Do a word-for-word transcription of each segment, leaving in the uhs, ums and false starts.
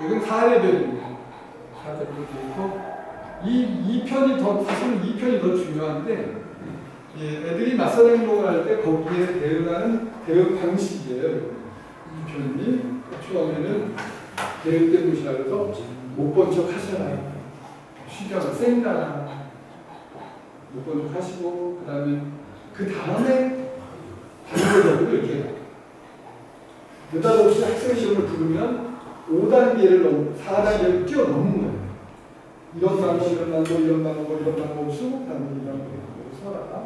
여기는 사 레벨입니다. 사 레벨로 되어 있고, 이, 이 편이 더, 사실은 이 편이 더 중요한데, 예, 애들이 낯선 행동을 할 때 거기에 대응하는 대응 방식이에요. 이 편이. 처음에는 대응 때 무시라 그래서 못 본 척 하셔라. 쉬다가 쌩다. 못 본 척 하시고, 그 다음에, 그 다음에 단계적으로 이렇게 느닷없이 학생 시험을 부르면 오 단계를 넘, 사 단계를 뛰어넘는 거예요. 이런 방법, 이런 방법, 이런 방법, 이런 방법, 수급 단계, 이런 방법을 써라.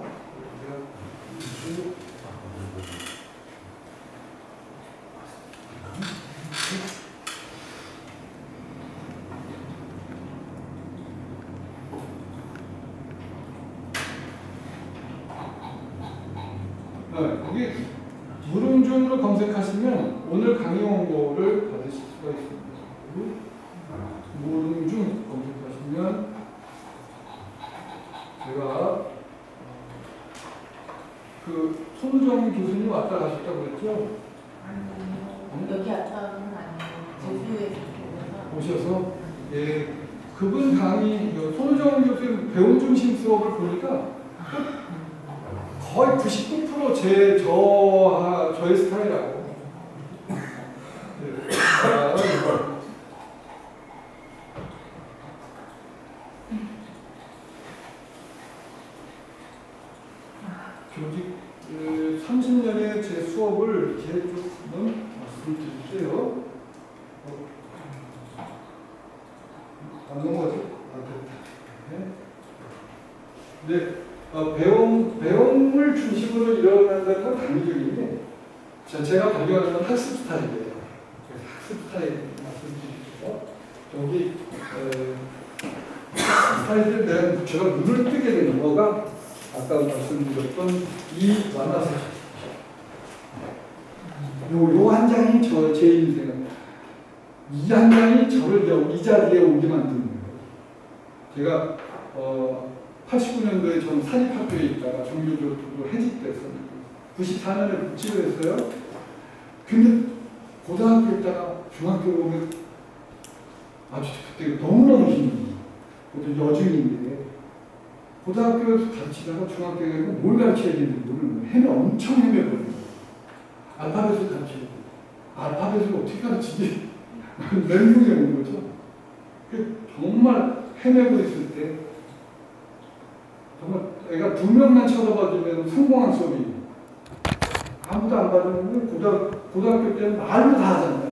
여기 무릉중으로 검색하시면 오늘 강의 원고를 받으실 수가 있습니다. 무릉중 검색하시면 제가 그 손우정 교수님 왔다 가셨다고 그랬죠? 아니요. 여기 왔다는 아니고 제주에서 오셔서 예, 그분 강의 손우정 교수님 배움 중심 수업을 보니까 거의 구십구 퍼센트 제, 저, 저의 스타일하고. 네. 아, 조직, 그, 삼십 년의 제 수업을 이렇게 조금 말씀드릴게요. 어. 안 넘어가죠? 아, 됐다. 네. 네. 어, 배움, 배움을 중심으로 일어난다는 건 당위적인데, 제가 발견하는 건 학습 스타일이에요. 학습 스타일 말씀드릴게요. 여기, 학습 스타일에 대한 제가 눈을 뜨게 되는 거가, 아까 말씀드렸던 이 완화사. 요, 요 한 장이 저, 제 인생입니다. 이 한 장이 저를 이 자리에 오게 만드는 거예요. 제가, 어, 팔십구 년도에 전 사립학교에 있다가 종교교육으로 해직돼서 구십사 년에 복직을 했어요. 근데 고등학교 있다가 중학교 오면 아주 그때 너무너무 힘들어요. 그것도 여중인데 고등학교에서 가르치다가 중학교에 가면 뭘 가르쳐야 되는지 모르는 거예요. 헤매 엄청 헤매버려요. 알파벳을 가르쳐야 돼요. 알파벳을 어떻게 가르치지? 멘붕이 오는 거죠. 정말 헤매고 있을 때 정말 애가 두 명만 쳐다봐주면 성공한 수업이에요. 아무도 안 받으면 고등학교, 고등학교 때는 말로 다 하잖아요.